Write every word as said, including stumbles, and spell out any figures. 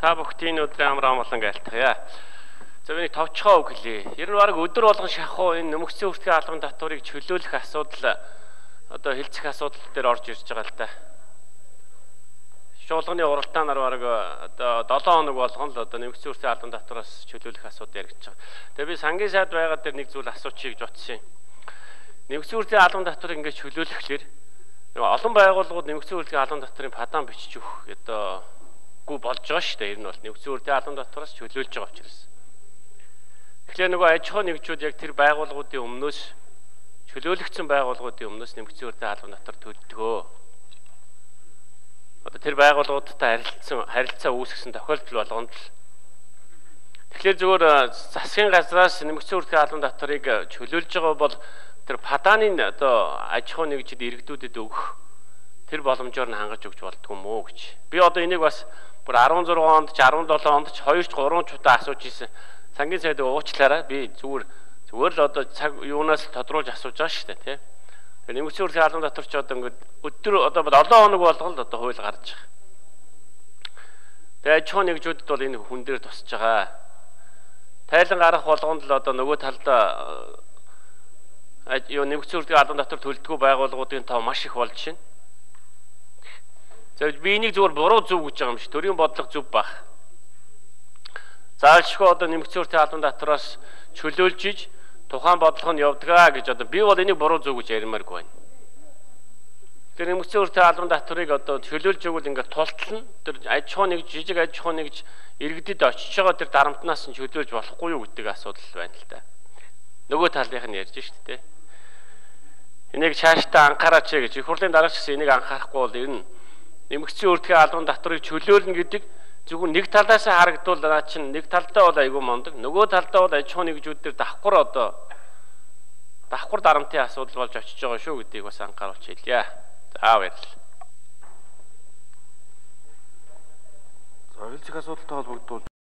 Та бүхт энэ өдрийн амар амгалан айлтгая. За миний товчхоо үг хэлье. Ер нь баг өдөр болгон шахуу энэ нэмэгцэн үртгэн албан татварыг чөлөөлөх асуудал одоо хилцэх асуудал дээр орж ирж байгаа л да. Шуулганы уралдаанаар баг одоо долоон хоног болгон л одоо нэмэгцэн үртгэн албан татвараас чөлөөлөх асуудал яригдж байгаа. Тэгээ би сангийн сайд байгаа дээр нэг зүйл асуучих гэж бодсон юм. Нэмэгцэн үртгэн албан татварыг ингэж чөлөөлөхлөөр олон байгууллагууд нэмэгцэн үртгэн албан татварын падаан бичиж өгөх одоо гүү болж байгаа шүү дээ. Ер нь бол нэмэгцэн үртгэн албан татвараас чөлөөлж байгаа учраас. Тэгэхээр нөгөө аж ахуй нэгжүүд яг тэр байгууллагуудын өмнөөс чөлөөлөгдсөн байгууллагуудын өмнөөс нэмэгцэн үртгэн албан татвар төлдөгөө. Одоо тэр байгууллагуудтай харилцсан харилцаа үүсгэсэн тохиолдол болгонд л тэгэхээр зөвхөн засгийн газраас нэмэгцэн үртгэн албан татварыг чөлөөлж байгаа бол тэр падааны одоо аж ахуй нэгжид иргэдүүдэд өгөх тэр боломжоор нь хангаж өгч болдгоо мó гэж. Би одоо энийг бас бүр арван зургаан онд ч арван долоон онд ч хоёр ч гурван ч удаа асууж ирсэн. Сангийн сайд уучлаарай. Би зүгээр зүгээр л одоо цаг юунаас тодруулж асууж байгаа шүү дээ, тий. Тэгээ нэмэгцэн үртгэн албан татвар ч одоо ингээд өдөр одоо долоон хоног болгон л одоо хууль гарч байгаа. Тэгээ аж ахуй нэгжүүдэд бол энэ хүн дээр тусаж байгаа. Тайлан гарах болгонд л одоо нөгөө талдаа юу нэмэгцэн үртгэн албан татвар төлдөггүй байгууллагуудын тоо маш их болж байна. За би энийг зөвхөн буруу зөв гэж байгаа юм шиг төрийн бодлого зөв баг. Заавалчгүй одоо нэмэгцэн үртгэн албан татвараас чөлөөлж иж тухайн бодлого нь явдгаа гэж одоо би бол энийг буруу зөв гэж ярмааргүй байна. Тэр нэмэгцэн үртгэн албан татварыг одоо чөлөөлж өгвөл ингээд тултална. Тэр аж ахуй нэг жижиг аж ахуй нэгж иргэдэд очиж байгаа тэр дарамтнаас нь чөлөөлж болохгүй юу гэдэг асуудал байна л да. Нөгөө талынх нь ярьж шүү дээ. Энийг цаашдаа анхаараач гэж их хурлын дараач гэсэн энийг анхаарахгүй бол ер нь нэмэгцэн үртгэн албан татварыг чөлөөлнө гэдэг зөвхөн нэг талаас харагдвал наа чинь нэг талдаа бол айгүй мондөг. Нөгөө талдаа бол аж ахуй нэгжүүд дээр давхар одоо давхар дарамтын асуудал болж очиж байгаа шүү гэдгийг бас анхааруулж хэлье. За баярлалаа. За хэлцэх асуудалтай холбогдвол